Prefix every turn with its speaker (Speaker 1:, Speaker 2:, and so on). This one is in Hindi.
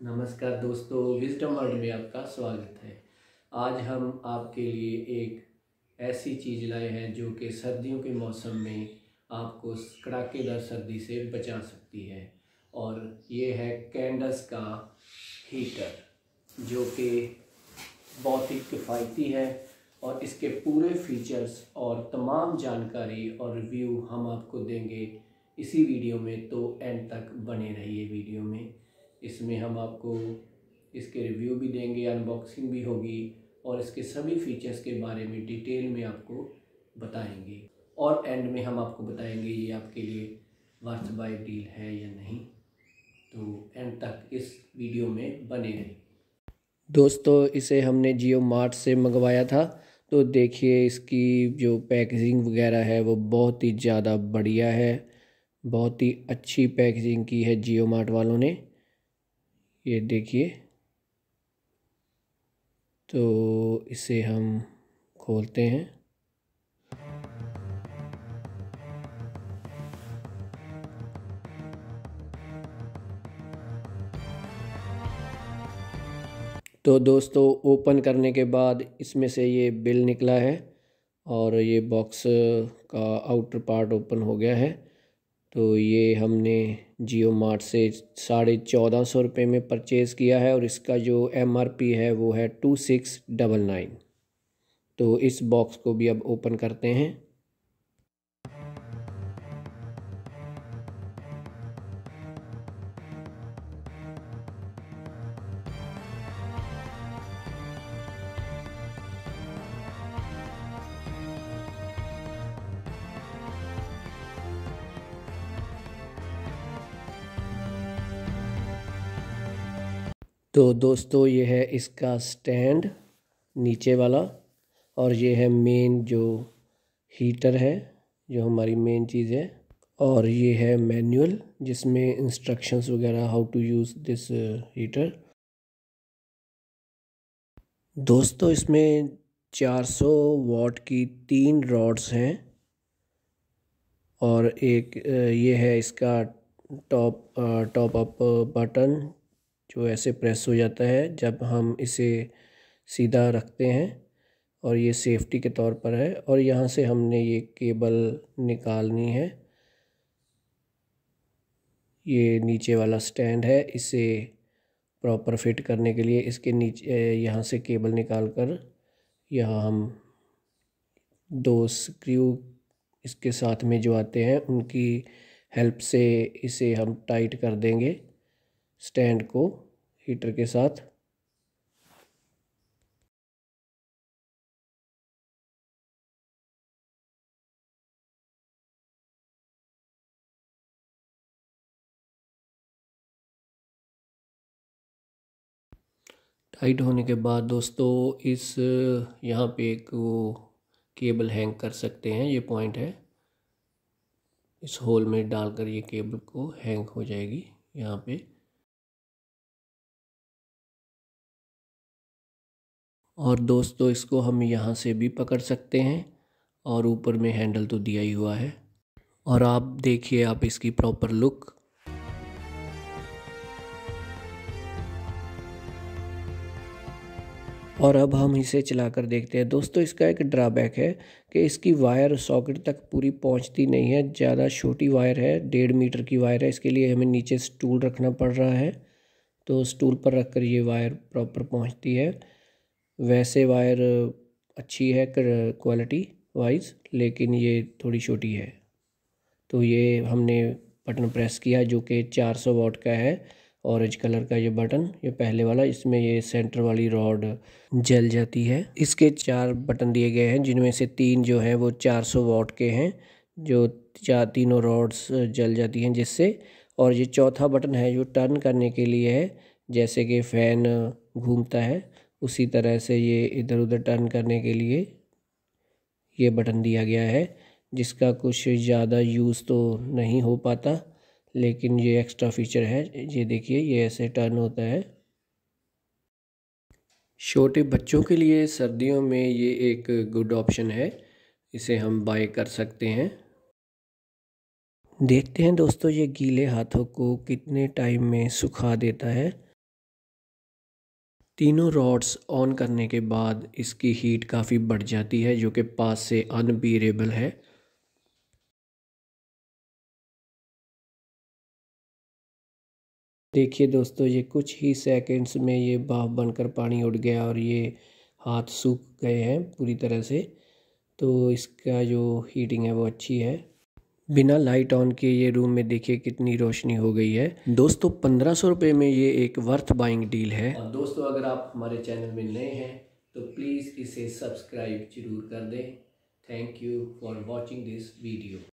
Speaker 1: नमस्कार दोस्तों, विजडम वर्ल्ड में आपका स्वागत है। आज हम आपके लिए एक ऐसी चीज़ लाए हैं जो कि सर्दियों के मौसम में आपको कड़ाकेदार सर्दी से बचा सकती है। और ये है कैंडस का हीटर, जो कि बहुत ही किफ़ायती है। और इसके पूरे फीचर्स और तमाम जानकारी और रिव्यू हम आपको देंगे इसी वीडियो में, तो एंड तक बने रहिए वीडियो में। इसमें हम आपको इसके रिव्यू भी देंगे, अनबॉक्सिंग भी होगी और इसके सभी फीचर्स के बारे में डिटेल में आपको बताएंगे। और एंड में हम आपको बताएंगे ये आपके लिए वर्थ बाय डील है या नहीं। तो एंड तक इस वीडियो में बने रहिए। दोस्तों, इसे हमने जियो मार्ट से मंगवाया था। तो देखिए, इसकी जो पैकेजिंग वगैरह है वो बहुत ही ज़्यादा बढ़िया है। बहुत ही अच्छी पैकेजिंग की है जियो मार्ट वालों ने। ये देखिए, तो इसे हम खोलते हैं। तो दोस्तों, ओपन करने के बाद इसमें से ये बिल निकला है और ये बॉक्स का आउटर पार्ट ओपन हो गया है। तो ये हमने जियो मार्ट से 1450 में परचेज़ किया है और इसका जो MRP है वो है 2699। तो इस बॉक्स को भी अब ओपन करते हैं। तो दोस्तों, ये है इसका स्टैंड नीचे वाला, और ये है मेन जो हीटर है, जो हमारी मेन चीज़ है। और ये है मैनुअल जिसमें इंस्ट्रक्शंस वगैरह how to use this heater. दोस्तों, इसमें 400 वॉट की 3 रॉड्स हैं और एक ये है इसका टॉप अप बटन, जो ऐसे प्रेस हो जाता है जब हम इसे सीधा रखते हैं, और ये सेफ्टी के तौर पर है। और यहाँ से हमने ये केबल निकालनी है। ये नीचे वाला स्टैंड है, इसे प्रॉपर फिट करने के लिए इसके नीचे यहाँ से केबल निकाल कर यहाँ हम 2 स्क्रू इसके साथ में जो आते हैं उनकी हेल्प से इसे हम टाइट कर देंगे स्टैंड को हीटर के साथ। टाइट होने के बाद दोस्तों, इस यहाँ पे एक वो केबल हैंग कर सकते हैं। ये पॉइंट है, इस होल में डालकर ये केबल को हैंग हो जाएगी यहाँ पे। और दोस्तों, इसको हम यहाँ से भी पकड़ सकते हैं और ऊपर में हैंडल तो दिया ही हुआ है। और आप देखिए आप इसकी प्रॉपर लुक। और अब हम इसे चलाकर देखते हैं। दोस्तों, इसका एक ड्रॉबैक है कि इसकी वायर सॉकेट तक पूरी पहुंचती नहीं है। ज़्यादा छोटी वायर है, 1.5 मीटर की वायर है। इसके लिए हमें नीचे स्टूल रखना पड़ रहा है। तो स्टूल पर रखकर ये वायर प्रॉपर पहुंचती है। वैसे वायर अच्छी है क्वालिटी वाइज, लेकिन ये थोड़ी छोटी है। तो ये हमने बटन प्रेस किया जो कि 400 वॉट का है। ऑरेंज कलर का ये बटन, ये पहले वाला, इसमें ये सेंटर वाली रॉड जल जाती है। इसके 4 बटन दिए गए हैं, जिनमें से 3 जो हैं वो 400 वॉट के हैं, जो तीनों रॉड्स जल जाती हैं जिससे। और ये चौथा बटन है जो टर्न करने के लिए है, जैसे कि फ़ैन घूमता है उसी तरह से ये इधर उधर टर्न करने के लिए ये बटन दिया गया है, जिसका कुछ ज़्यादा यूज़ तो नहीं हो पाता, लेकिन ये एक्स्ट्रा फीचर है। ये देखिए, ये ऐसे टर्न होता है। छोटे बच्चों के लिए सर्दियों में ये एक गुड ऑप्शन है, इसे हम बाय कर सकते हैं। देखते हैं दोस्तों, ये गीले हाथों को कितने टाइम में सुखा देता है। तीनों रॉड्स ऑन करने के बाद इसकी हीट काफ़ी बढ़ जाती है, जो कि पास से अनबीरेबल है। देखिए दोस्तों, ये कुछ ही सेकंड्स में ये भाप बनकर पानी उड़ गया और ये हाथ सूख गए हैं पूरी तरह से। तो इसका जो हीटिंग है वो अच्छी है। बिना लाइट ऑन के ये रूम में देखिए कितनी रोशनी हो गई है। दोस्तों 1500 रुपये में ये एक वर्थ बाइंग डील है। और दोस्तों अगर आप हमारे चैनल में नए हैं तो प्लीज़ इसे सब्सक्राइब जरूर कर दें। Thank you for watching this video.